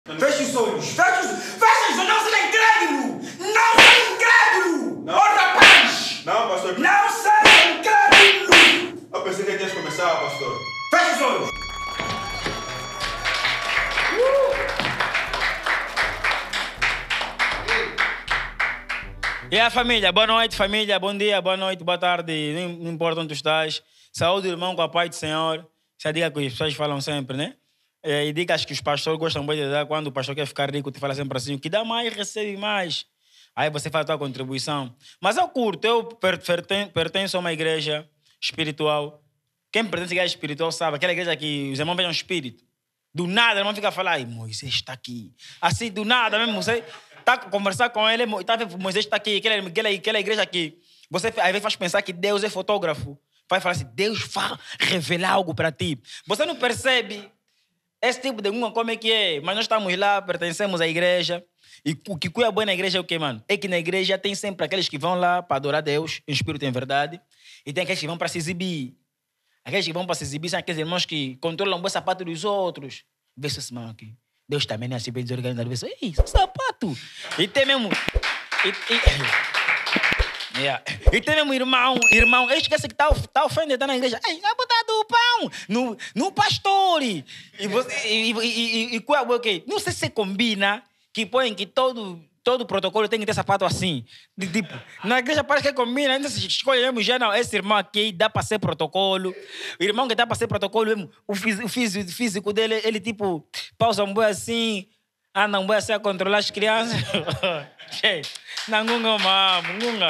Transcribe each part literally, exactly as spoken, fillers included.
Feche os olhos, feche os, feche os olhos, não seja incrédulo! Não seja incrédulo! Não. Ô rapaz! Não, pastor. Não seja incrédulo! Eu pensei que tinha começado, pastor. Feche os olhos! E a família, boa noite, família, bom dia, boa noite, boa tarde, não, não importa onde tu estás. Saúde, irmão, com a paz do Senhor. Essa é a dica que as pessoas falam sempre, né? E dicas que os pastores gostam muito de dar quando o pastor quer ficar rico, te fala sempre assim, que dá mais, recebe mais. Aí você faz a tua contribuição. Mas eu curto, eu pertenço a uma igreja espiritual. Quem pertence à igreja espiritual sabe, aquela igreja que os irmãos vejam espírito. Do nada, o irmão fica a falar, ai, Moisés está aqui. Assim, do nada mesmo, você está a conversar com ele, tá, Moisés está aqui, aquela, aquela, aquela igreja aqui. Você aí faz pensar que Deus é fotógrafo. Vai falar assim, Deus vai revelar algo para ti. Você não percebe esse tipo de uma como é que é, mas nós estamos lá, pertencemos à igreja. E o que é bom na igreja é o quê, mano? É que na igreja tem sempre aqueles que vão lá para adorar Deus, em espírito e em verdade, e tem aqueles que vão para se exibir. Aqueles que vão para se exibir são aqueles irmãos que controlam o bom sapato dos outros. Vê se esse irmão aqui. Deus também não é assim bem desorganizado. Vê se, ei, sapato. E tem mesmo... E, e, yeah. E tem mesmo irmão, irmão, esquece que está tá ofendendo, está na igreja. Ei, vai botar do pão no, no pastor. E, você, e, e, e, e qual é o quê? Não sei se combina que põem que todo... Todo protocolo tem que ter sapato assim. De, tipo, na igreja parece que combina. Ainda se escolhemos já, não. Esse irmão aqui dá para ser protocolo. O irmão que dá para ser protocolo, o físico, o físico dele, ele tipo, pausa um boi assim, anda um boi assim a controlar as crianças. Não, ngunga mambo, ngunga.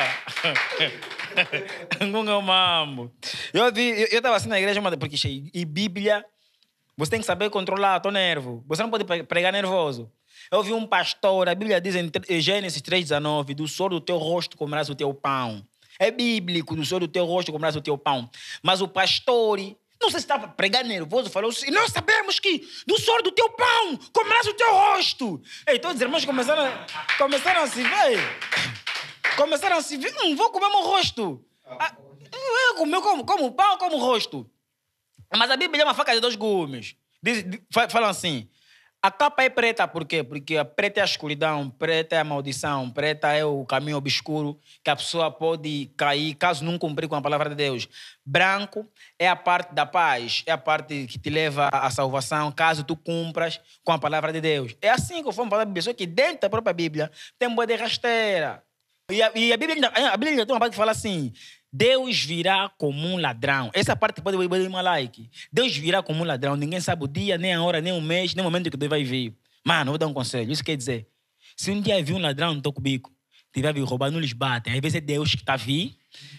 Ngunga mambo. Eu vi, eu estava assim na igreja, porque e Bíblia, você tem que saber controlar o teu nervo. Você não pode pregar nervoso. Eu vi um pastor, a Bíblia diz em Gênesis três, dezenove, do suor do teu rosto comerás o teu pão. É bíblico, do suor do teu rosto comerás o teu pão. Mas o pastor, não sei se estava pregando nervoso, falou assim, nós sabemos que do suor do teu pão comerás o teu rosto. E todos os irmãos começaram, começaram a se ver. Começaram a se ver, hum, vou comer meu rosto. Ah, eu comi como, como pão, como rosto. Mas a Bíblia é uma faca de dois gumes. Diz, falam assim, a capa é preta, por quê? Porque a preta é a escuridão, preta é a maldição, preta é o caminho obscuro que a pessoa pode cair caso não cumprir com a palavra de Deus. Branco é a parte da paz, é a parte que te leva à salvação caso tu cumpras com a palavra de Deus. É assim que fomos falar da Bíblia, só que dentro da própria Bíblia tem uma de rasteira. E a, e a Bíblia a Bíblia tem uma parte que fala assim, Deus virá como um ladrão. Essa parte pode dar uma like. Deus virá como um ladrão. Ninguém sabe o dia, nem a hora, nem o mês, nem o momento que Deus vai vir. Mano, vou dar um conselho. Isso quer dizer, se um dia vir um ladrão no teu cubico, tiver vir roubar, não lhes bate. Às vezes é Deus que está a vir.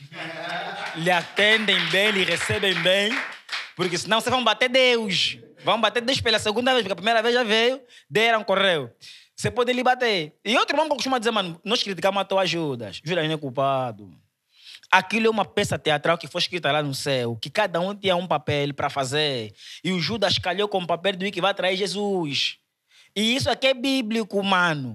Lhe atendem bem, lhe recebem bem. Porque senão vocês vão bater Deus. Vão bater Deus pela segunda vez, porque a primeira vez já veio, deram, correu. Você pode lhe bater. E outro irmão costuma dizer, mano, nós criticamos a tua ajuda. Judas não é culpado. Aquilo é uma peça teatral que foi escrita lá no céu, que cada um tinha um papel para fazer. E o Judas calhou com o papel do que vai trair Jesus. E isso aqui é bíblico, mano.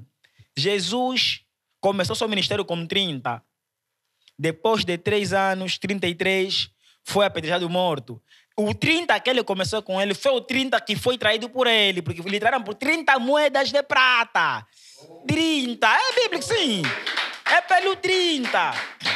Jesus começou seu ministério com trinta. Depois de três anos, trinta e três, foi apedrejado morto. O trinta que ele começou com ele foi o trinta que foi traído por ele, porque lhe traíram por trinta moedas de prata. trinta, é bíblico, sim. É pelo trinta.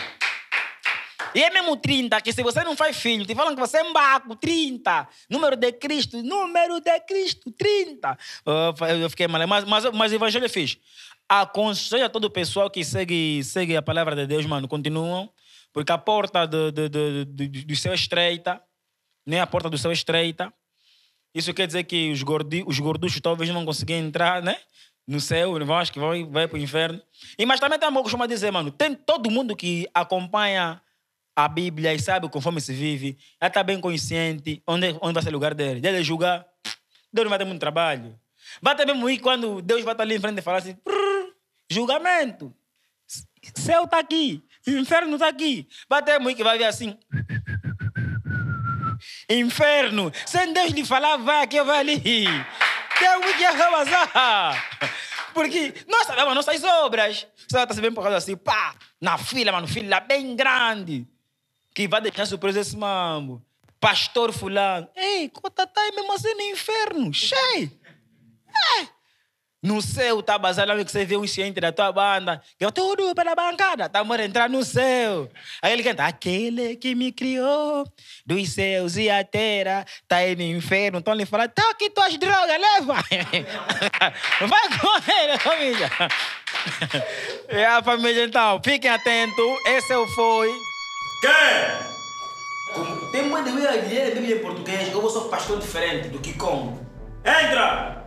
E é mesmo trinta, que se você não faz filho, te falam que você é mbaco, trinta. Número de Cristo, número de Cristo, trinta. Eu fiquei mal, mas, mas, mas o evangelho é fixe. Aconselho a todo o pessoal que segue, segue a palavra de Deus, mano, continuam, porque a porta do, do, do, do, do céu é estreita, nem a porta do céu é estreita. Isso quer dizer que os, gordi, os gorduchos talvez não vão conseguir entrar, né? No céu, vão, acho que vão vai para o inferno. E, mas também tem uma coisa que dizer, mano, tem todo mundo que acompanha a Bíblia e sabe conforme se vive, ela está bem consciente onde, onde vai ser o lugar dele. Dele julgar, Deus não vai ter muito trabalho. Vai ter mesmo ir quando Deus vai estar ali em frente e falar assim, julgamento, céu está aqui, inferno está aqui. Vai ter muito que vai vir assim, inferno, sem Deus lhe falar, vai aqui, vai ali. Tem muito que vazar. Porque nós sabemos nossas obras. Você está se vendo por causa assim, pá, na fila, mano, fila bem grande. Que vai deixar surpresa esse mambo. Pastor fulano. Ei, cota tá mesmo assim no inferno. Cheio. É. No céu, tá basado que você vê um ciente da tua banda. Eu tudo pela bancada, tá morando entrar no céu. Aí ele canta, aquele que me criou dos céus e a terra, tá aí no inferno. Então ele fala, tá aqui tuas drogas, leva. Vai com ele, família. É a família, então, fiquem atentos. Esse foi... Quem? Tem uma de Bíblia, Bíblia em português, eu sou pastor diferente do que como. Entra!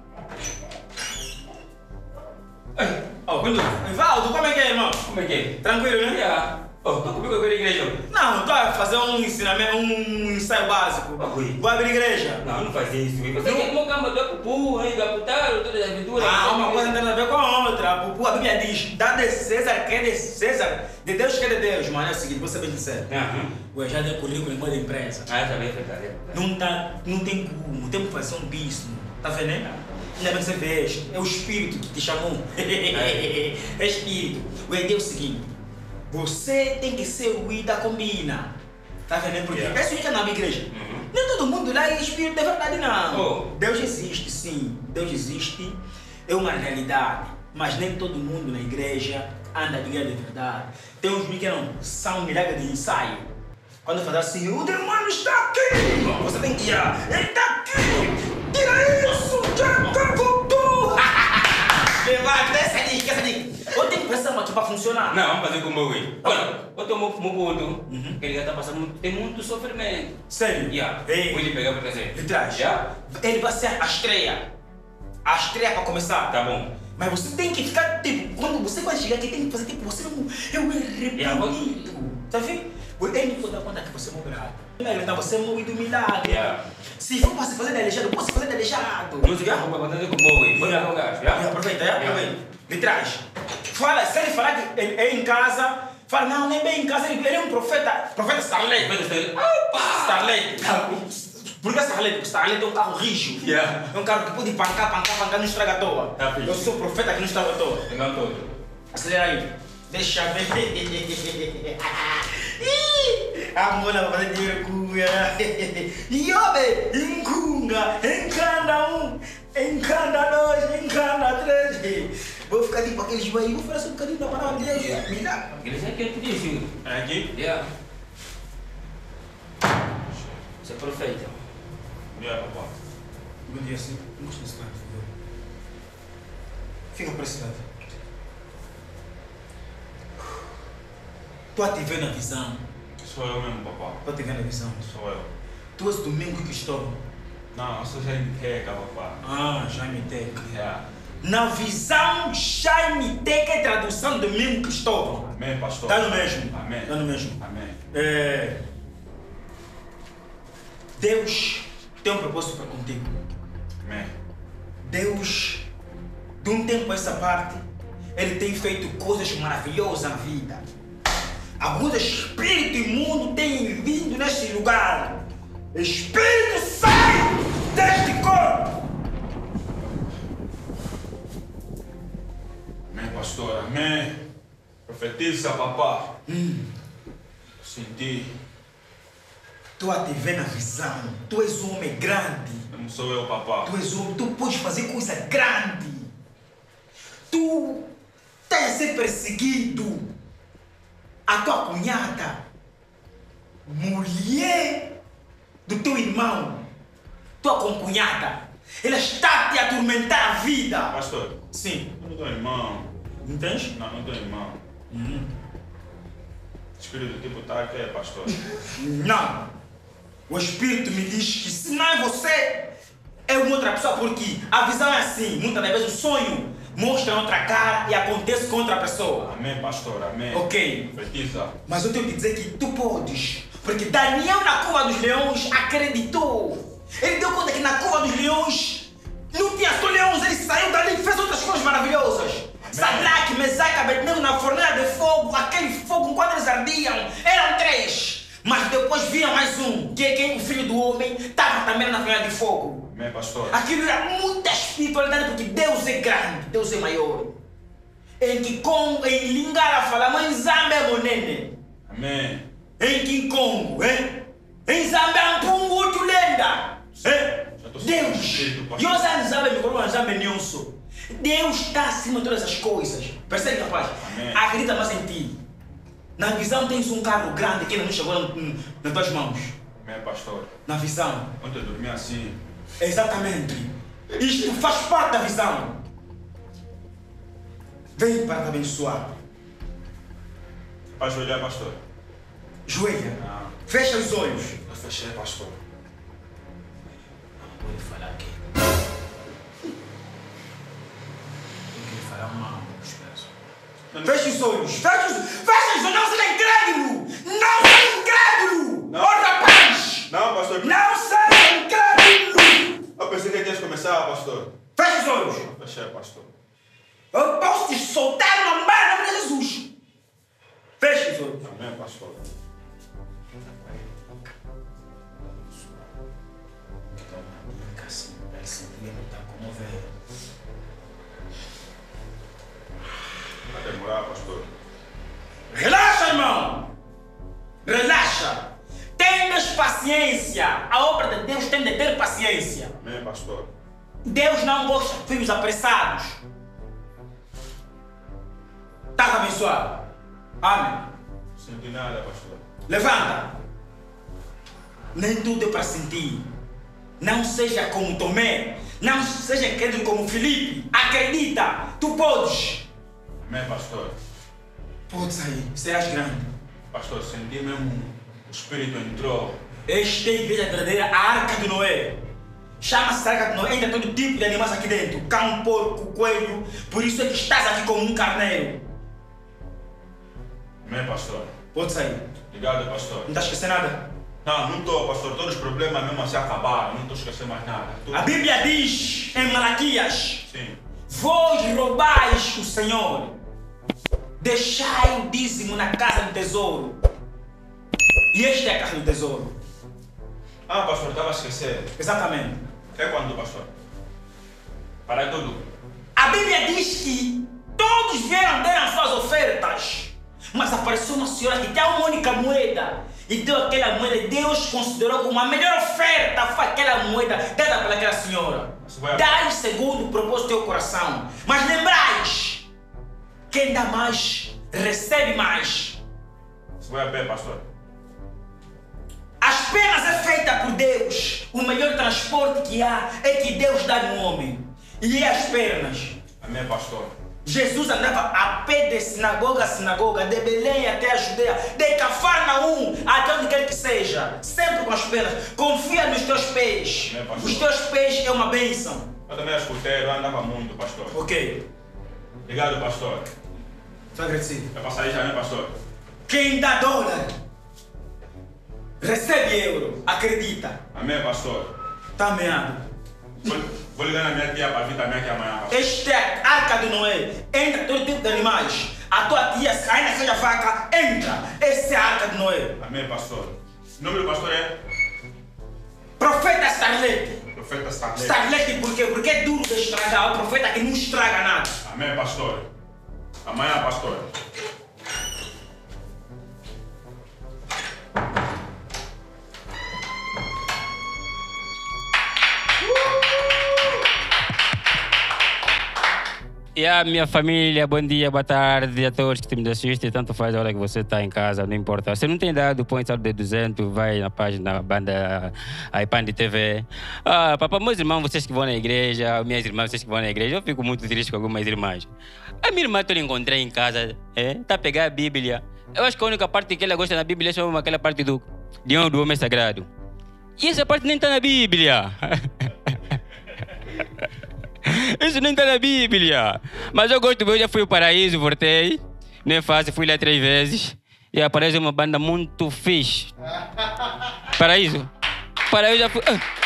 Oh, quando... Valdo, como é que é, irmão? Como é que é? Tranquilo, né? Yeah. Oh, tô comigo agora na igreja. Não, estou a fazer um ensinamento, um ensaio básico. Ah, ui. Vou abrir igreja. Não, não faz isso. Você quer que eu camba do pupu, aí da putaro, todas as aventuras. Ah, uma coisa não tem a ver com a outra. A pupu, a Bíblia diz, dá de César, que é de César, de Deus que é de Deus. Mano, é o seguinte, vou ser bem sincero. Aham. Eu já dei currículo em moda empresa. Ah, já veio verdade. Não, tá, não tem como, tem que fazer um bicho. Tá vendo, né? Ainda bem que você vê, é o espírito que te chamou. É espírito. O ideia é o seguinte, você tem que ser o Ida combina. Tá vendo? Porque Yeah. é isso que é na minha igreja. Uhum. Nem todo mundo lá é espírito de verdade, não. Oh. Deus existe, sim. Deus existe. É uma realidade. Mas nem todo mundo na igreja anda de igreja de verdade. Tem uns que não são milagres de ensaio. Quando faz assim, o demônio está aqui! Você tem que ir. Ele está aqui! Tira isso! Já voltou! Vai, desce ali, esquece ali. Eu tenho que pensar aqui para funcionar. Não, vamos fazer como eu vi. Olha, eu tô muito ponto. Ele já tá passando muito, tem muito sofrimento. Sério? Yeah. Ei. Vou lhe pegar para trazer. Ele traz. Yeah? Ele vai ser a estreia. A estreia para começar. Tá bom. Mas você tem que ficar, tipo, quando você vai chegar aqui, tem que fazer, tipo, você não... Eu me Yeah, arrependo. Tá vendo? Ele não pode dar conta que você é morreu. Então você é moído do milagre. Yeah. Se for para se fazer de aleijado, pode se fazer de aleijado. Não se preocupa, vou fazer com o boi. Vou dar um gajo, Yeah, já? aproveita, yeah, aproveita. Ele traz. Fala, se ele falar que ele é em casa, fala, não, nem bem em casa, ele, ele é um profeta. Profeta Starlet. Opa! Starlet. Por que Starlet? Porque Starlet é um carro rijo. Yeah. É um carro que pode pancar, pancar, pancar, não estraga à toa. Tá fixe. Eu sou profeta que não estraga à toa. Engano todo. Acelera aí. Deixa ver. Ih, a mona vai fazer dinheiro cunha. Iobe, encunga, encanda um, encanda dois, encanda três. Vou ficar tipo aqueles joelhos, vou oferecer um bocadinho da palavra de Deus. Me dá. Ele já quer te dizer. É aqui? Yeah. Você é profeta. Yeah, papá. Bom dia, sim. Não gosto desse cara, por favor. Fica para esse lado. Estou a te ver na visão. Sou eu mesmo, papá. Estou a te ver na visão. Sou eu. Tu és Domingo Cristóvão. Não, eu sou Jaime Teca, papá. Ah, Jaime Teca. Yeah. Na visão, Jaime Teca é tradução de Domingo Cristóvão. Amém, pastor. Está no mesmo. Amém. Está no mesmo. Amém. É... Deus tem um propósito para contigo. Amém. Deus, de um tempo a essa parte, Ele tem feito coisas maravilhosas na vida. Alguns espíritos imundos têm vindo neste lugar. Espírito, sai deste corpo! Amém, pastor. Amém. Profetiza, papá. Hum. Senti. Tu a te ver na visão. Tu és um homem grande. Não sou eu, papá. Tu és um homem, tu podes fazer coisa grande. Tu estás a ser perseguido. A tua cunhada, mulher do teu irmão, tua concunhada, ela está a te atormentar a vida. Pastor, Sim. eu não tenho irmão. Entende? Não, não tenho irmão. Uhum. O espírito tipo tá aqui, pastor. Não. O Espírito me diz que se não é você, é uma outra pessoa, porque a visão é assim. Muitas das vezes o sonho mostra outra cara e acontece com outra pessoa. Amém, pastor. Amém. Ok. Profetiza. Mas eu tenho que dizer que tu podes. Porque Daniel na cova dos leões acreditou. Ele deu conta que na cova dos leões não tinha só leões. Ele saiu dali e fez outras coisas maravilhosas. Sadraque, Mesaque, Abednego na fornalha de fogo. Aquele fogo enquanto eles ardiam. Eram três. Mas depois vinha mais um. Que é quem? O filho do homem estava também na fornalha de fogo. Amém, pastor. Aquilo era muita espiritualidade, porque Deus é grande, Deus é maior. Em King Kong, em Lingala fala, mas Zambé é monene. Amém. Em King Kong, hein? Em Zambé é um pungo, tu lenda. Já tô Deus. sentindo, pastor. E os anos Zambé me colocaram Zambé Nyonso. Deus está acima de todas as coisas. Percebe, rapaz? Amém. Acredita mais em ti. Na visão tens um carro grande que ainda não chegou n- nas tuas mãos. Amém, pastor. Na visão. Ontem eu dormi assim. Exatamente. Isto faz parte da visão. Vem para te abençoar. Para ajoelhar, pastor. Joelha. Não. Fecha os olhos. Eu fechei, pastor. Não pode falar aqui. Eu quero falar mal. Fecha os olhos. Fecha os, fecha os olhos. Não seja incrédulo. Não seja incrédulo. Não. Ô rapaz. Não, pastor. Não seja incrédulo. Eu pensei que ia começar, pastor. Fecha os olhos. Eu fechei, pastor. Eu posso te soltar uma barra em nome de Jesus. Fecha os olhos. Amém, pastor. Vai demorar, pastor. Relaxa, irmão. Relaxa. Tenhas paciência. A obra de Deus tem de ter paciência. Amém, pastor. Deus não gosta de filhos apressados. Está abençoado? Amém. Não senti nada, pastor. Levanta. Nem tudo é para sentir. Não seja como Tomé. Não seja crédulo como Filipe. Acredita. Tu podes. Amém, pastor. Podes sair. Serás grande. Pastor, senti mesmo. O Espírito entrou. Esta é a igreja verdadeira, a Arca de Noé. Chama-se Arca de Noé. Ainda todo tipo de animais aqui dentro. Cão, porco, coelho. Por isso é que estás aqui como um carneiro. Amém, pastor. Pode sair. Obrigado, pastor. Não está esquecendo nada? Não, não estou, pastor. Todos os problemas mesmo assim acabaram. Não estou esquecendo mais nada. Tô... A Bíblia diz em Malaquias: Sim. vós roubais o Senhor, deixai o dízimo na casa do tesouro. E esta é a casa do tesouro. Ah, pastor, estava a esquecer. Exatamente. É quando, pastor? Para tudo. A Bíblia diz que todos vieram dar as suas ofertas, mas apareceu uma senhora que tem uma única moeda e deu aquela moeda. Deus considerou como a melhor oferta foi aquela moeda dada pelaquela senhora. Vai... Dai segundo o propósito do teu coração, mas lembrais, quem dá mais recebe mais. Você vai a pé, pastor? As penas é feita por Deus. O melhor transporte que há é que Deus dá no homem. E é as pernas. Amém, pastor. Jesus andava a pé de sinagoga a sinagoga, de Belém até a Judeia, de Cafarnaum até onde quer que seja, sempre com as pernas. Confia nos teus pés. Amém, Os teus pés é uma bênção. Eu também escutei, eu andava muito, pastor. Ok. Obrigado, pastor. Estou agradecido. É para sair já, né, pastor? Quem dá dólar recebe euro. Acredita. Amém, pastor. Está ameaçado. Vou, vou ligar na minha tia para vir também aqui amanhã, pastor. Esta é a Arca de Noé. Entra todo tipo de animais. A tua tia, ainda seja vaca, entra. Essa é a Arca de Noé. Amém, pastor. O nome do pastor é? Profeta Starlet. Profeta Starlet. Starlet por quê? Porque é duro de estragar. O profeta que não estraga nada. Amém, pastor. Amanhã, pastor. E a minha família, bom dia, boa tarde a todos que me assistem. Tanto faz a hora que você está em casa, não importa. Se não tem dado, põe saldo de duzentos, vai na página banda iPand T V. Ah, papai, meus irmãos, vocês que vão na igreja, minhas irmãs, vocês que vão na igreja, eu fico muito triste com algumas irmãs. A minha irmã eu encontrei em casa, é, tá a pegar a Bíblia. Eu acho que a única parte que ela gosta na Bíblia é só aquela parte do Leão do Homem Sagrado. E essa parte nem está na Bíblia. Isso nem está na Bíblia. Mas eu gosto, eu já fui ao Paraíso, voltei. Não é fácil, fui lá três vezes. E a Paraíso é uma banda muito fixe. Paraíso. Paraíso já fui...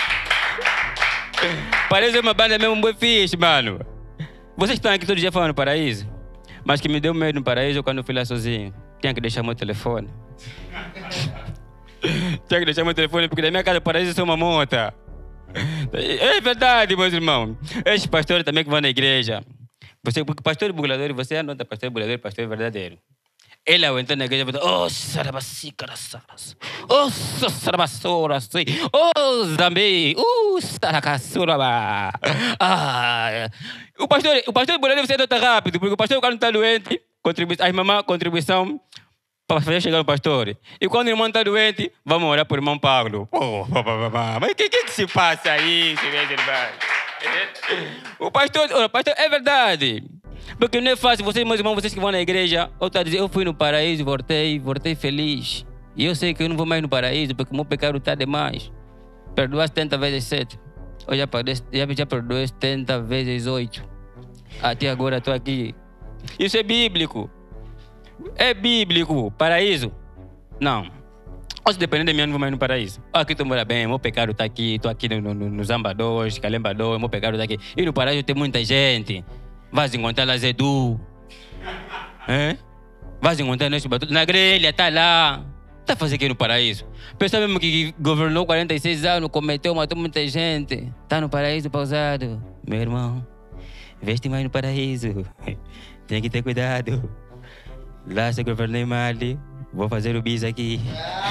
Paraíso é uma banda mesmo muito fixe, mano. Vocês estão aqui todo dia falando Paraíso. Mas que me deu medo no Paraíso quando eu fui lá sozinho. Tinha que deixar meu telefone. Tinha que deixar meu telefone porque da minha casa Paraíso é uma monta. É verdade, meus irmãos. Esses pastores também que vão na igreja. Você, porque pastor burlador, você anota pastor burlador, pastor verdadeiro. Ele ao entrar na igreja vai dizer, oh, sarabassi, caraçaras. Oh, sarabassoras. Oh, zambi. Uh, saracassuraba. Ah. O pastor, o pastor Bolívia você está rápido, porque o pastor quando está doente, contribui, a mamãe contribuição para fazer chegar o pastor. E quando o irmão está doente, vamos orar por o irmão Paulo. Oh, mas o que, que se passa aí, meus irmãos? O pastor, o pastor, é verdade. Porque não é fácil, vocês, meus irmãos, vocês que vão na igreja, eu estou a dizer, eu fui no paraíso, voltei, voltei feliz. E eu sei que eu não vou mais no paraíso, porque o meu pecado está demais. Perdoar setenta vezes sete. Eu já, já, já perdoei setenta vezes oito. Até agora estou aqui. Isso é bíblico. É bíblico. Paraíso? Não. Ou se depender de mim, eu não vou mais no paraíso. Aqui tu mora bem, meu pecado está aqui, estou aqui no, no, no Zamba dois, Calemba dois, meu pecado está aqui. E no paraíso tem muita gente. Vais encontrar lá Zedu. É? Vais encontrar nesse batuto. Na grelha, tá lá. Tá fazendo aqui no paraíso. Pensa mesmo que governou quarenta e seis anos, cometeu, matou muita gente. Tá no paraíso pausado. Meu irmão, veste mais no paraíso. Tem que ter cuidado. Lá se eu governei mal, vou fazer o bis aqui.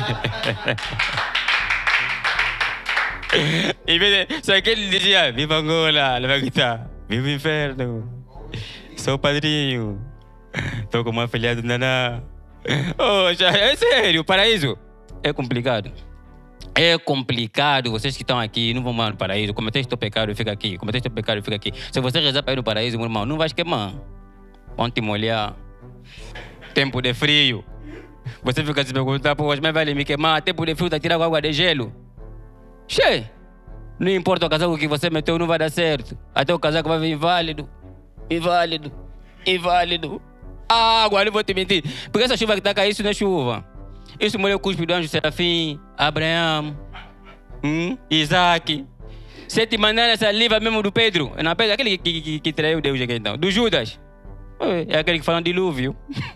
E só que ele dizia, viva Angola, ele vai gritar, viva o inferno. Sou padrinho. Tô com uma afilhada do Naná. Oh, já, é sério, paraíso. É complicado. É complicado. Vocês que estão aqui, não vão mais no paraíso. Cometeste teu pecado, fica aqui. Cometeste teu pecado, fica aqui. Se você rezar para ir no paraíso, meu irmão, não vais queimar. Vão te molhar. Tempo de frio. Você fica se perguntar, pô, mas vai me queimar. Tempo de frio, tá tirando água de gelo. Che! Não importa o casaco que você meteu, não vai dar certo. Até o casaco vai vir inválido. Inválido. Inválido. Água, não vou te mentir. Porque essa chuva que tá caindo, isso não é chuva. Isso molhou o cuspe do anjo Serafim, Abraão, hum, Isaac. Sete mandaram essa livra mesmo do Pedro. Não, Pedro, aquele que, que, que traiu Deus aqui então. Do Judas. É aquele que fala de dilúvio.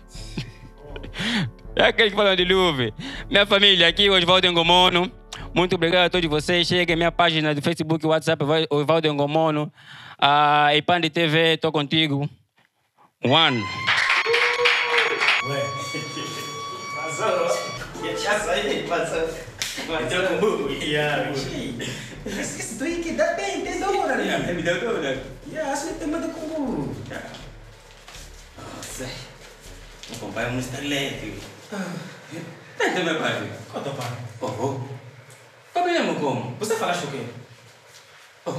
É aquele que fala de dilúvio. Minha família aqui, Osvaldo Engomono. Muito obrigado a todos vocês. Cheguem à minha página do Facebook, WhatsApp, Osvaldo Engomono. A uh, Ipandi T V, tô contigo. One. Ué. Passou. Já saí, passou. Bateu com o burro. Yeah. Esse tu aí que dá bem, tem dólar, né? Me deu dólar. Yeah, acho que tem medo com o burro. Nossa. Vou comprar um estalete. Tem meu pai. Qual teu pai? Oh, oh. Como é mesmo como? Você falaste o quê? Oh.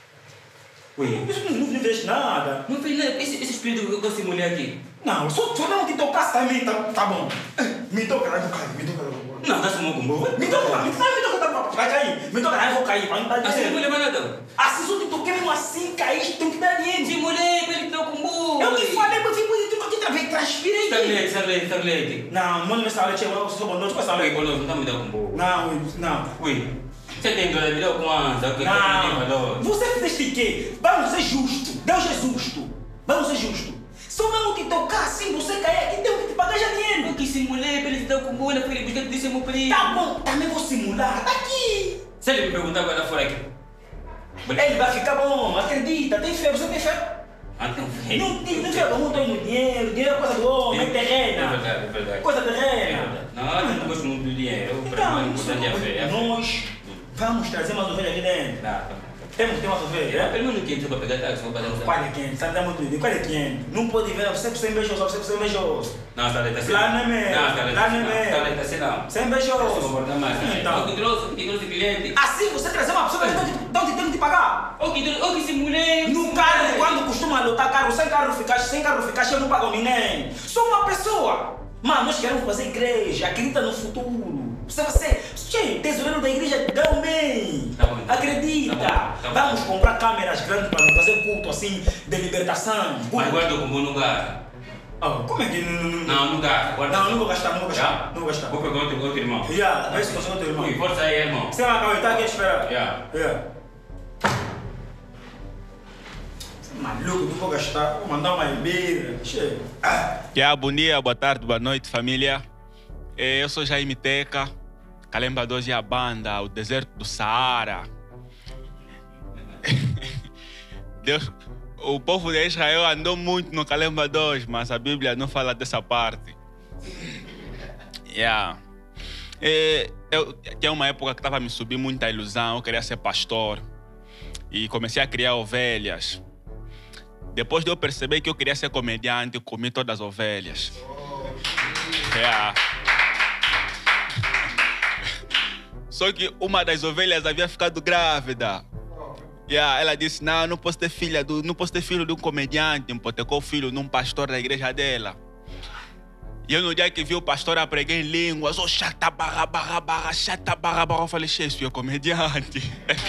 Ui. Eu não, não vejo nada. Não fez nada. Esse, esse espírito que eu gosto de mulher aqui. Não, só, só não te tocasse também, tá, tá bom. Me toca lá, eu vou cair, me toca lá. Não, dá-se um bom. Me toca lá, me toca lá, me toca lá, vai cair. Me toca lá, eu vou cair, vai me dar Assim, dinheiro. não leva nada. Assim, só te toquei mesmo assim, caíste, tem que dar dinheiro. De mulher, pra ele que tá com burro. Eu te falei, mas tipo, tu aqui também transpira aí. Starlete, starlete, starlete. Não, mano, meu starlete, eu sou bom, não te faço Ui, starlete. boludo, não me dá com burro. Não, não. Ui, você tem dólar, me dá com asa. Não, você fizeste quê? Vamos ser justo, Deus é justo. Vamos ser justo. Se eu não te tocar assim, você cair aqui, tenho que te pagar já dinheiro. Eu quis simular pra ele te dar com burro, pra ele buscar que disse meu primo. Tá bom, também vou simular, tá aqui. Se ele me perguntar agora fora aqui. Ele vai ficar bom, acredita, tem fé, você tem fé? Ah, tem fé. Não tem, não tem muito no dinheiro, dinheiro é coisa do homem, é terrena. É verdade, é verdade. Coisa É terrena. verdade. Não, eu não gosto muito do dinheiro. Para mim, o importante é a fé. É nós vamos trazer mais ovelha aqui dentro. Tá, tá. Temos que ter mais ovelha. Pelo menos quinhentos para pegar táxi, vou pagar um Qual é quinhentos? Sabe, dá muito dinheiro. Qual é quinhentos? Não pode ver, você precisa invejoso, você precisa invejoso. Não, está ali, está Lá não é mesmo. Não, está ali, Lá não é está mesmo. ali, está não. Você é Eu invejoso. vou guardar mais. Então. O que trouxe, o que trouxe cliente. Assim você trazer uma pessoa de onde tem que te pagar. O que trouxe, o que simulei. No carro, quando costuma lotar carro, sem carro ficar, sem carro ficar, eu não pago ninguém. Sou uma pessoa. Mano, nós queremos fazer igreja, acredita no futuro. Você vai ser, che, tesoureiro da igreja, dão bem. Tá bom. Acredita. Tá bom, tá bom. Vamos comprar câmeras grandes para fazer culto assim, de libertação. Mas guarda como no lugar. Oh, como é que não... Não, Não, no lugar. Guarda. não, não vou gastar, não vou gastar. Já? Não vou gastar. Vou pegar outro, outro irmão. Yeah, vê se consegue teu irmão. Ui, força aí, irmão. Você vai acabar, tá aqui a esperar. Yeah. Yeah. Maluco, não vou gastar. Vou mandar uma beira. Che. Ah. Yeah, bom dia, boa tarde, boa noite, família. Eh, Eu sou Jaime Teca, Calemba dois é a banda, o deserto do Saara. Deus, o povo de Israel andou muito no Calemba dois, mas a Bíblia não fala dessa parte. Yeah. E, eu tinha uma época que estava me subindo muita ilusão, eu queria ser pastor. E comecei a criar ovelhas. Depois de eu perceber que eu queria ser comediante, eu comi todas as ovelhas. Yeah. Só que uma das ovelhas havia ficado grávida. Yeah, ela disse, não, não posso ter filha do, não posso ter filho de um comediante, hipotecou o filho de um pastor da igreja dela. E eu no dia que vi o pastor a pregar em línguas, oh, chata barra barra barra, chata barra barra, eu falei, Shakespeare, comediante.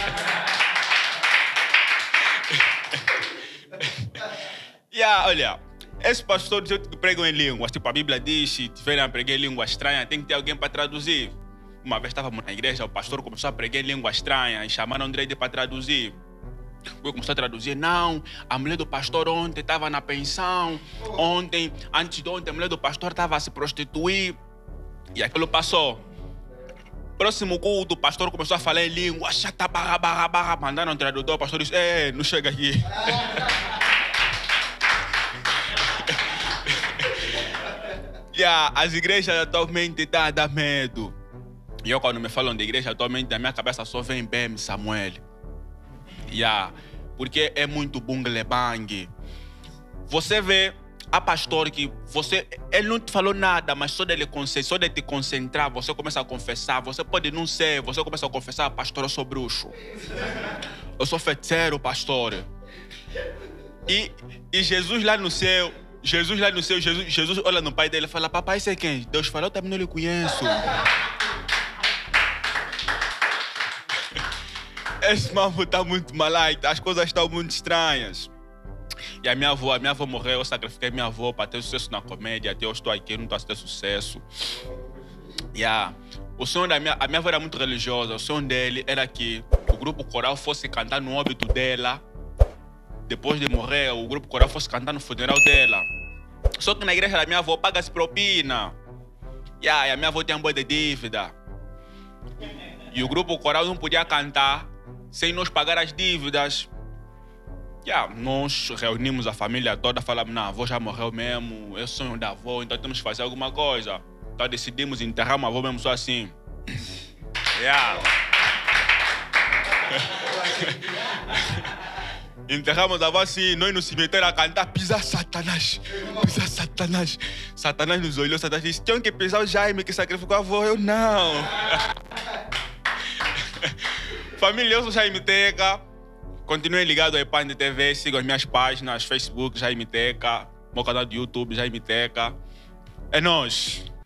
Yeah, olha, esse pastor diz que pregam em línguas, tipo a Bíblia diz, se tiverem a pregar em língua estranha, tem que ter alguém para traduzir. Uma vez estávamos na igreja, o pastor começou a pregar em língua estranha e chamaram André para traduzir. Eu comecei a traduzir, não, a mulher do pastor ontem estava na pensão, ontem, antes de ontem, a mulher do pastor estava a se prostituir. E aquilo passou. Próximo culto, o pastor começou a falar em língua, chata barra barra barra, mandaram um tradutor, o pastor disse, ei, não chega aqui. Yeah, as igrejas atualmente estão a dar medo. E eu, quando me falam de igreja, atualmente na minha cabeça só vem B M Samuel. Yeah, porque é muito bungle bang. Você vê a pastor que você, ele não te falou nada, mas só dele só de te concentrar, você começa a confessar. Você pode não ser, você começa a confessar, pastor, eu sou bruxo. Eu sou feiticeiro, pastor. E, e Jesus lá no céu, Jesus lá no céu, Jesus, Jesus olha no pai dele e fala, papai, esse é quem? Deus fala, eu também não lhe conheço. Esse mambo está muito malite, as coisas estão muito estranhas. E a minha avó, a minha avó morreu, eu sacrifiquei minha avó para ter sucesso na comédia, até eu estou aqui, eu não estou a ter sucesso. Yeah. O sonho da minha, a minha avó era muito religiosa, o sonho dele era que o grupo coral fosse cantar no óbito dela, depois de morrer, o grupo coral fosse cantar no funeral dela. Só que na igreja da minha avó paga-se propina. Yeah, e a minha avó tinha um boi de dívida. E o grupo coral não podia cantar sem nos pagar as dívidas. Yeah, nós reunimos a família toda, falamos, não, a avó já morreu mesmo, é sonho da avó, então temos que fazer alguma coisa. Então decidimos enterrar uma avó mesmo só assim. Yeah. Enterramos a avó assim, nós no cemitério a cantar, pisa Satanás, pisa Satanás. Satanás nos olhou, Satanás disse, tinham que pisar o Jaime que sacrificou a avó, eu não. Família, eu sou Jaime Teca. Continuem ligados ao Ipande T V, sigam as minhas páginas, Facebook, Jaime Teca, meu canal do YouTube, Jaime Teca. É nóis!